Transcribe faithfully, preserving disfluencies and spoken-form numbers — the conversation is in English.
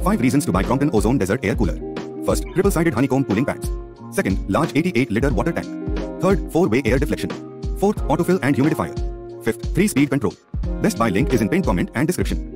five reasons to buy Crompton Ozone Desert Air Cooler. First, triple-sided honeycomb cooling pads. Second, large eighty-eight liter water tank. Third, four-way air deflection. Fourth, autofill and humidifier. Fifth, three-speed control. Best buy link is in pinned comment and description.